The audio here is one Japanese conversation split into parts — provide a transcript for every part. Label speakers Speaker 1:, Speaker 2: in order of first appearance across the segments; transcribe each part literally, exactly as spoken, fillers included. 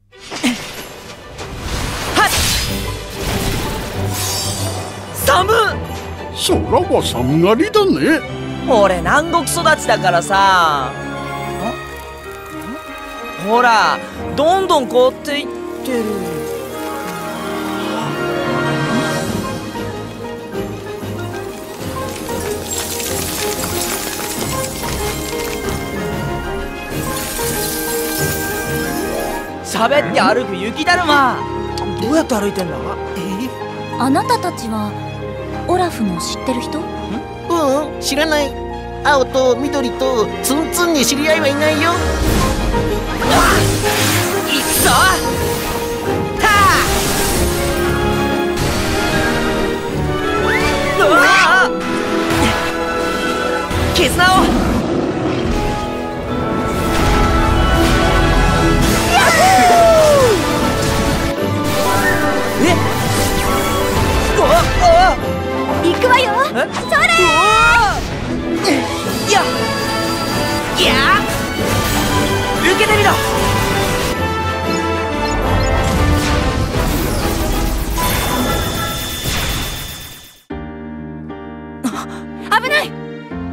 Speaker 1: はっ、寒っ。
Speaker 2: そらは寒がりだね。
Speaker 1: 俺南国育ちだからさ。ほらどんどん凍っていってる。喋って歩く雪だるま。どうやって歩いてんだ？
Speaker 3: あなたたちはオラフの知ってる人？
Speaker 4: ううん、知らない。青と緑とツンツンに知り合いはいないよ。
Speaker 1: いくぞ。はあ、うわあ、絆を。え、おお、
Speaker 3: 行くわよ。それ。
Speaker 1: いや、いや、受けてみろ。
Speaker 3: 危ない。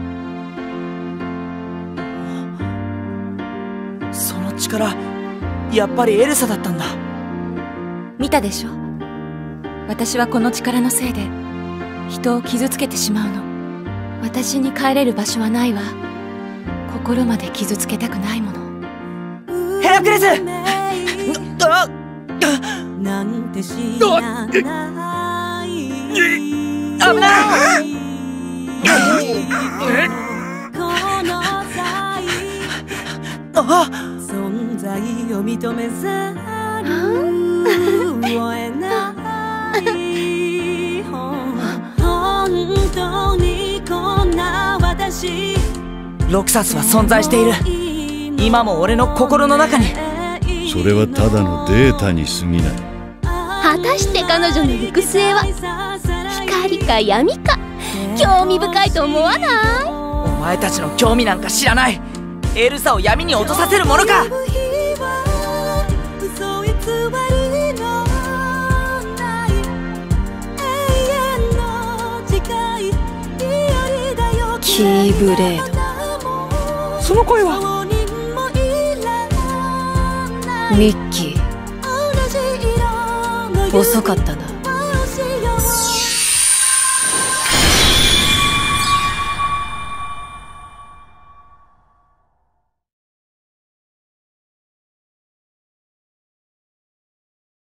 Speaker 1: その力、やっぱりエルサだったんだ。
Speaker 3: 見たでしょ。私はこの力のせいで人を傷つけてしまうの。私に帰れる場所はないわ。心まで傷つけたくないもの。
Speaker 1: ヘラクレス。あ
Speaker 5: なんて知らない。
Speaker 1: 危ない。
Speaker 5: この際
Speaker 1: あ、
Speaker 5: 存在を認めざるを得ない。本当にこんな私。
Speaker 1: ロクサスは存在している。今も俺の心の中に。
Speaker 2: それはただのデータに過ぎない。
Speaker 3: 果たして彼女の行く末は光か闇か。興味深いと思わない？
Speaker 1: お前たちの興味なんか知らない。エルサを闇に落とさせるものか。
Speaker 3: キーブレード。
Speaker 1: その声は
Speaker 3: ミッキー、遅かったな。